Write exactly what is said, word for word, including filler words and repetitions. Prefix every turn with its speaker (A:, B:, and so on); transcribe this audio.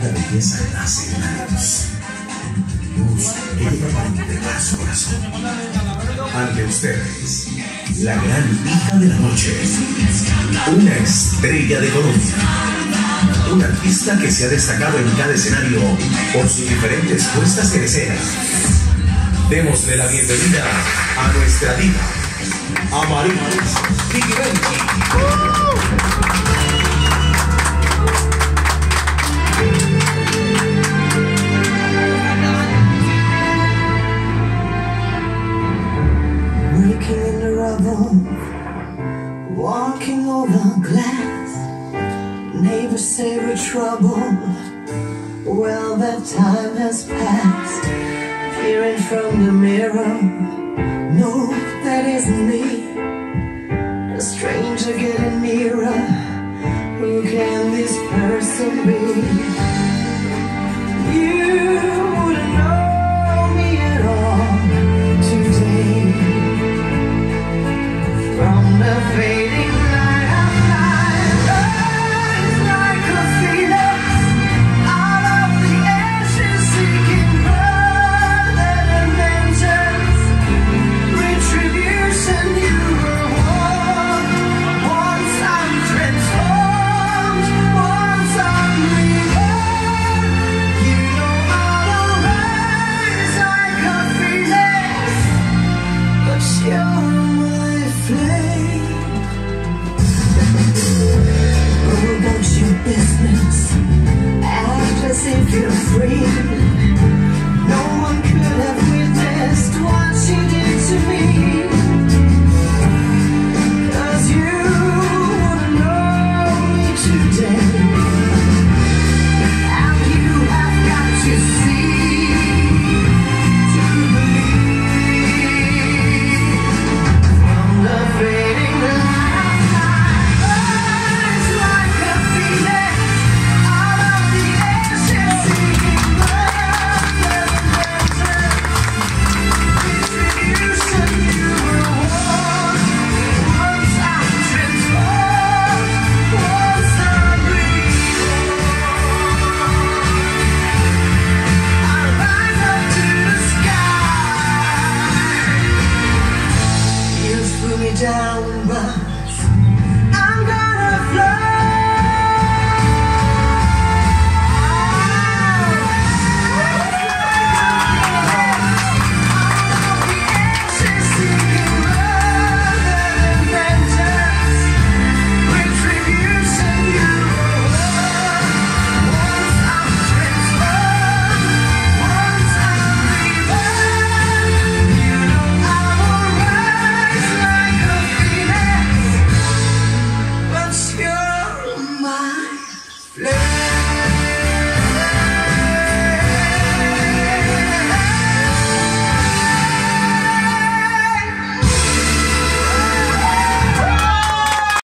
A: tanta belleza nace en la luz. Luz que llega para integrar su corazón. Ante ustedes, la gran hija de la noche, una estrella de Colombia, una artista que se ha destacado en cada escenario por sus diferentes puestas en escena. Démosle la bienvenida a nuestra diva, Amaryllis Vicky Benji.
B: Waking in the rubble, walking over glass. Neighbors say we're trouble. Well, that time has passed. Peering from the mirror, no, that isn't me. A stranger getting nearer. Who can this person be? You wouldn't know me at all today. From the fading light of night, rise like a phoenix out of the ashes, seeking blood and vengeance, retribution. You were warm. Once I'm transformed, once I'm reborn. You know I'll rise like a phoenix, but you're my flame. Go about your business, act as if you're free. No one could have witnessed what you did to me. 'Cause you wouldn't know me today. And you have got to see to believe. From the fading light of night, rise like a phoenix out of the ashes, seeking blood and vengeance, retribution. You were warm. Once I'm transformed, once I'm reborn. I rise up to the sky. Years threw me down, but I'm gonna fly. But you're my flame.